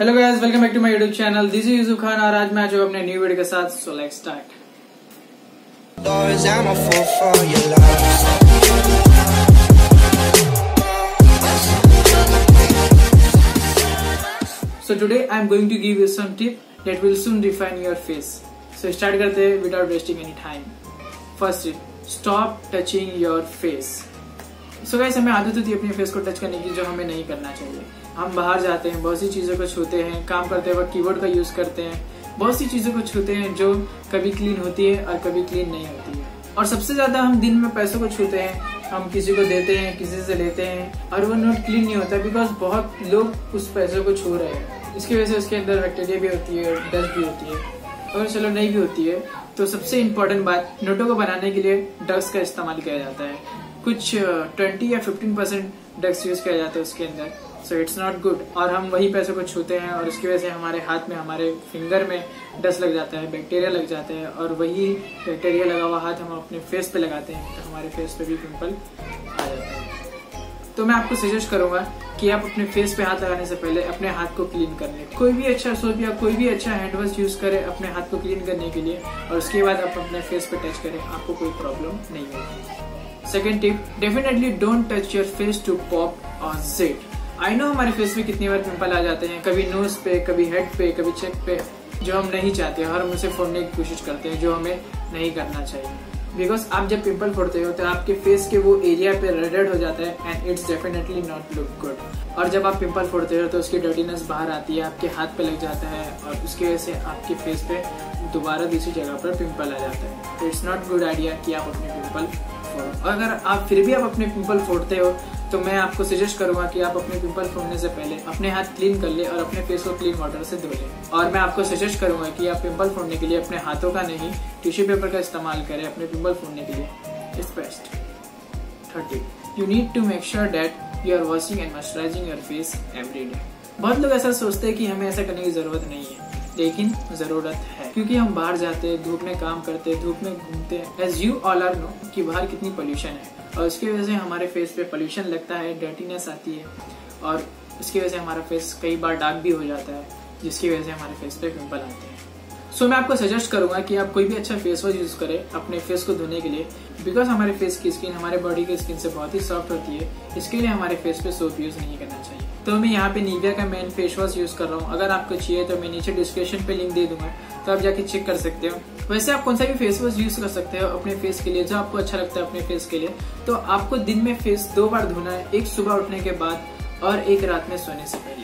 Hello guys, welcome back to my YouTube channel. This is Yusuf Khan और आज मैं आ चुका अपने न्यू वीडियो के साथ। So let's start. So today I am going to give you some tip that will soon define your face. So start करते हैं without wasting any time. First tip, stop touching your face. So guys, हमें आदत होती है अपने face को touch करने की, जो हमें नहीं करना चाहिए। हम बाहर जाते हैं, बहुत सी चीजों को छूते हैं, काम करते वक्त कीबोर्ड का यूज करते हैं, बहुत सी चीजों को छूते हैं जो कभी क्लीन होती है और कभी क्लीन नहीं होती है। और सबसे ज्यादा हम दिन में पैसों को छूते हैं, हम किसी को देते हैं, किसी से लेते हैं और वो नोट क्लीन नहीं होता बिकॉज बहुत लोग उस पैसों को छू रहे हैं। इसकी वजह से उसके अंदर बैक्टीरिया भी होती है, डस्ट भी होती है, और चलो नहीं भी होती है तो सबसे इम्पोर्टेंट बात, नोटों को बनाने के लिए डस्ट का इस्तेमाल किया जाता है। कुछ 20 या 15% डस्ट यूज किया जाता है उसके अंदर। So it's not good. और हम वही पैसों को छूते हैं और उसकी वजह से हमारे हाथ में, हमारे फिंगर में डस्ट लग जाता है, बैक्टीरिया लग जाता है, और वही बैक्टीरिया लगा हुआ हाथ हम अपने फेस पे लगाते हैं तो हमारे फेस पे भी पिंपल आ जाता है। तो मैं आपको सजेस्ट करूंगा कि आप अपने फेस पे हाथ लगाने से पहले अपने हाथ को क्लीन कर लें। कोई भी अच्छा सोप या कोई भी अच्छा हैंड वॉश यूज करें अपने हाथ को क्लीन करने के लिए, और उसके बाद आप अपने फेस पे टच करें, आपको कोई प्रॉब्लम नहीं होगी। Second tip, definitely don't touch your face to pop और जेट। आई नो हमारे फेस पे कितनी बार पिंपल आ जाते हैं, कभी नोज पे, कभी हेड पे, कभी चेक पे, जो हम नहीं चाहते और हम उसे फोड़ने की कोशिश करते हैं, जो हमें नहीं करना चाहिए। बिकॉज आप जब पिंपल फोड़ते हो तो आपके फेस के वो एरिया पे रेड हो जाता है and it's definitely not look good. और जब आप पिंपल फोड़ते हो तो उसकी डर्टीनेस बाहर आती है, आपके हाथ पे लग जाता है और उसकी वजह से आपके फेस पे दोबारा दूसरी जगह पर पिंपल आ जाता है। तो इट्स नॉट गुड आइडिया कि आप अपने पिंपल फोड़ो। अगर आप फिर भी आप अपने पिंपल फोड़ते हो तो मैं आपको सजेस्ट करूंगा कि आप अपने पिंपल फोड़ने से पहले अपने हाथ क्लीन कर ले और अपने फेस को क्लीन वाटर से धो लें। और मैं आपको सजेस्ट करूंगा कि आप पिंपल फोड़ने के लिए अपने हाथों का नहीं, टिश्यू पेपर का इस्तेमाल करें अपने पिंपल फोड़ने के लिए। It's best. Third tip, you need to make sure that you are washing and moisturizing your face every day. बहुत लोग ऐसा सोचते हैं कि हमें ऐसा करने की जरूरत नहीं है, लेकिन जरूरत है, क्योंकि हम बाहर जाते हैं, धूप में काम करते हैं, धूप में घूमते हैं। As you all are know कि बाहर कितनी पोल्यूशन है, और उसकी वजह से हमारे फेस पे पोल्यूशन लगता है, डर्टीनेस आती है, और उसकी वजह से हमारा फेस कई बार डार्क भी हो जाता है, जिसकी वजह से हमारे फेस पे पिंपल आते हैं। सो मैं आपको सजेस्ट करूंगा कि आप कोई भी अच्छा फेस वॉश यूज करें अपने फेस को धोने के लिए, बिकॉज हमारे फेस की स्किन हमारे बॉडी की स्किन से बहुत ही सॉफ्ट होती है। इसके लिए हमारे फेस पे सोप यूज नहीं करना चाहिए। तो मैं यहाँ पे निविया का मेन फेस वॉश यूज कर रहा हूँ। अगर आपको चाहिए तो मैं नीचे डिस्क्रिप्शन पे लिंक दे दूंगा, तो आप जाके चेक कर सकते हो। वैसे आप कौन सा भी फेस वॉश यूज कर सकते हो अपने फेस के लिए, जो आपको अच्छा लगता है अपने फेस के लिए। तो आपको दिन में फेस 2 बार धोना है, एक सुबह उठने के बाद और एक रात में सोने से पहले।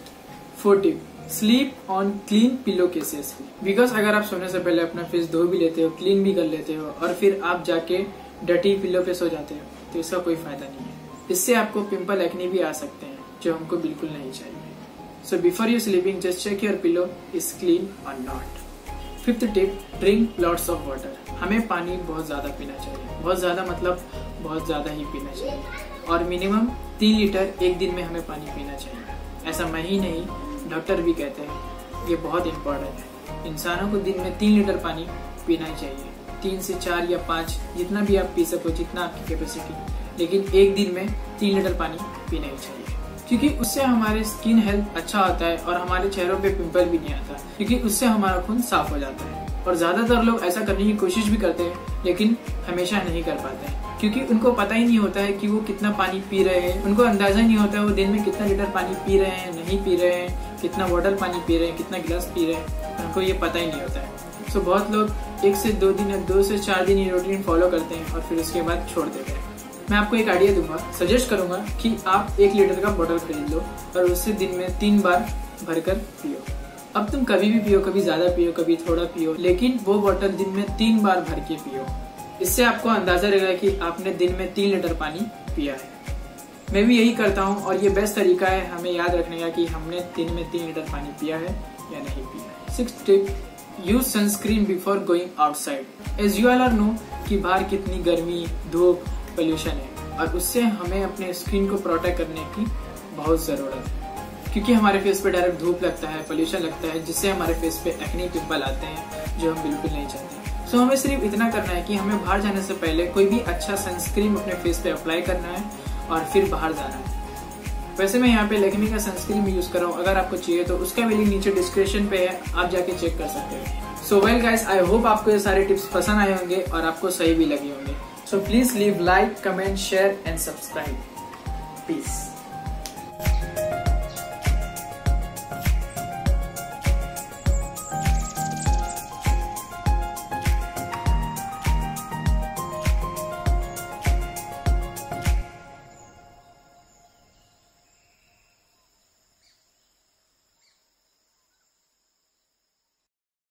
Fourth tip, sleep on clean pillow cases. Because अगर आप सोने से पहले अपना फेस धो भी लेते हो, क्लीन भी कर लेते हो, और फिर आप जाके डर्टी पिलो पे सो जाते हो, तो इसका कोई फायदा नहीं है। इससे आपको पिंपल, एक्ने भी आ सकते हैं, जो हमको बिल्कुल नहीं चाहिए। So before you sleeping just check your pillow is clean और not. Fifth tip, drink lots of water. हमें पानी बहुत ज्यादा पीना चाहिए, बहुत ज्यादा मतलब बहुत ज्यादा ही पीना चाहिए, और मिनिमम 3 लीटर एक दिन में हमें पानी पीना चाहिए। ऐसा मैं ही नहीं, डॉक्टर भी कहते हैं, ये बहुत इंपॉर्टेंट है। इंसानों को दिन में 3 लीटर पानी पीना ही चाहिए, 3 से 4 या 5, जितना भी आप पी सको, जितना आपकी कैपेसिटी, लेकिन एक दिन में 3 लीटर पानी पीना ही चाहिए, क्योंकि उससे हमारे स्किन हेल्थ अच्छा होता है और हमारे चेहरों पे पिंपल भी नहीं आता, क्योंकि उससे हमारा खून साफ हो जाता है। और ज्यादातर लोग ऐसा करने की कोशिश भी करते हैं, लेकिन हमेशा नहीं कर पाते हैं, क्योंकि उनको पता ही नहीं होता है कि वो कितना पानी पी रहे हैं। उनको अंदाजा नहीं होता है वो दिन में कितना लीटर पानी पी रहे हैं, नहीं पी रहे हैं, कितना बॉटल पानी पी रहे हैं, कितना गिलास पी रहे हैं, उनको ये पता ही नहीं होता है। सो बहुत लोग 1 से 2 दिन या 2 से 4 दिन ये रूटीन फॉलो करते हैं और फिर उसके बाद छोड़ देते हैं। मैं आपको एक आइडिया दूंगा, सजेस्ट करूंगा कि आप 1 लीटर का बोतल खरीद लो और उससे दिन में 3 बार भरकर पियो। अब तुम कभी भी पियो, कभी ज्यादा पियो, कभी थोड़ा पियो, लेकिन वो बोतल दिन में 3 बार भर के पियो। इससे आपको अंदाजा रहेगा कि आपने दिन में 3 लीटर पानी पिया है। मैं भी यही करता हूँ और ये बेस्ट तरीका है हमें याद रखने का कि हमने दिन में 3 लीटर पानी पिया है या नहीं पिया है। 6th tip, use sunscreen before going outside. As you all are know कि बाहर कितनी गर्मी, धूप, पोल्यूशन है, और उससे हमें अपने स्किन को प्रोटेक्ट करने की बहुत जरूरत है, क्योंकि हमारे फेस पे डायरेक्ट धूप लगता है, पोल्यूशन लगता है, जिससे हमारे फेस पे एक्ने, पिंपल आते हैं, जो हम बिल्कुल नहीं चाहते। सो हमें सिर्फ इतना करना है कि हमें बाहर जाने से पहले कोई भी अच्छा सनस्क्रीन अपने फेस पे अप्लाई करना है और फिर बाहर जाना है। वैसे मैं यहाँ पे लेकमी का सनस्क्रीन भी यूज कर रहा हूँ, अगर आपको चाहिए तो उसका भी लिंक नीचे डिस्क्रिप्शन पे है, आप जाके चेक कर सकते हैं। So well guys, I hope आपको ये सारे टिप्स पसंद आए होंगे और आपको सही भी लगे होंगे। So please leave like, comment, share and subscribe. Piece.